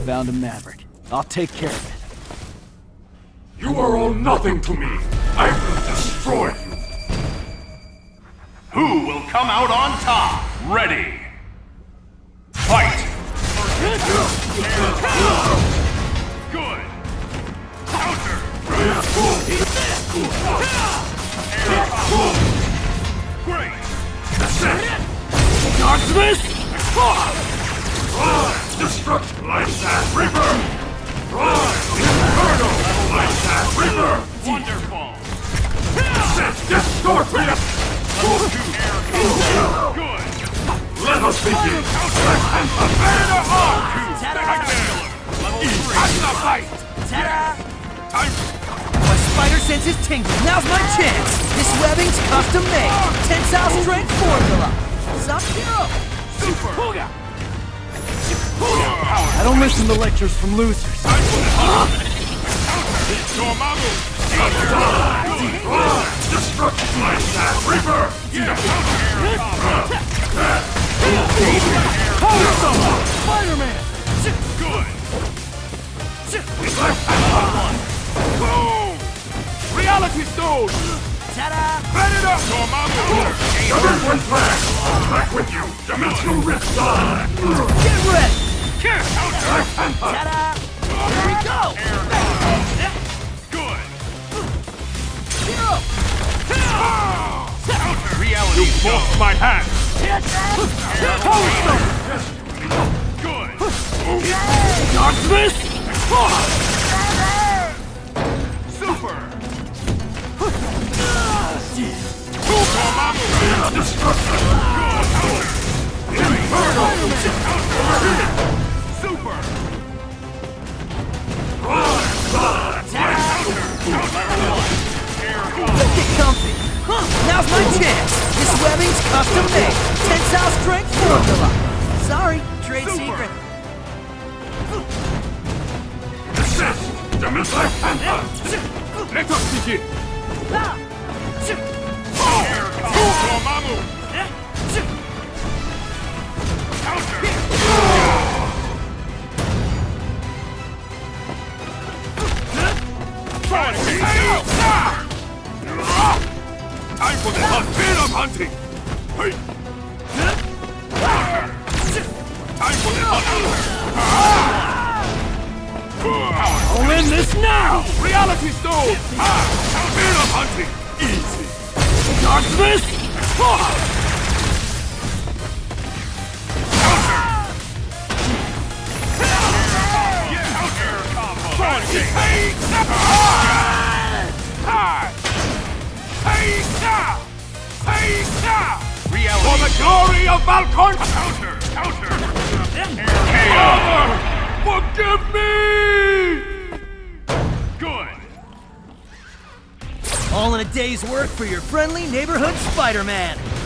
found a maverick. I'll take care of it. You are all nothing to me! I will destroy you! Who will come out on top? Ready! Fight! Good! Counter! Great! That's it! Dodge this! Destruct Light Ass Reaper! Inferno! Light Ass Reaper! Wonderful! Set! Distort me! Good! Let us begin! My spider sense is tingling. Now's my chance! This webbing's custom made. Tensile strength formula. Sub-Zero! Super! I don't listen to lectures from losers. Dormammu! Destruct Light Ass Reaper! Spider-Man! Good! Boom! Reality Stone! Ta-da! Predator! Dormammu! Everyone back! Back with you! Dimensional Rift time! Get ready! Ta-da! Here we go! Good! Zero! Reality you forced my hand! Good! Dodge this! Super! Dormammu! Destruction! Inferno! Super! Get comfy! Now's my chance! This webbing's custom made! Tensile strength formula! Sorry, trade secret. Assist! Dimensional Panther! Let us begin! Dormammu! Counter! Time for the fear of hunting! Hey! Time for the I'll end this now! Reality Stone! Fear of hunting! Easy! Dodge this! For the glory of Valkorn! Counter! Counter! Father! Forgive me! Good! All in a day's work for your friendly neighborhood Spider-Man!